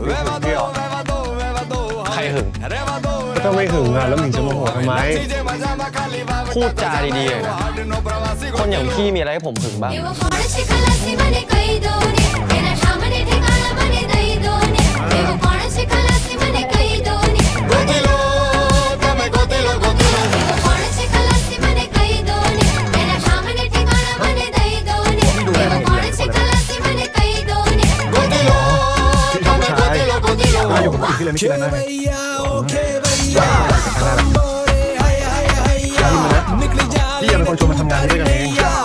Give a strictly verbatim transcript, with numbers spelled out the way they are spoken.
พี่หึงพี่หรอใครหึงก็ต้องไม่หึงอ่ะแล้วหมิงจะโมโหทำไมพูดจาดีๆเลยนะคนอย่างพี่มีอะไรให้ผมหึงบ้างอยู่กับพี่เลยไม่คิดอะไรนะพี่ยังเป็นคนชวนมาทำงานด้วยกันเอง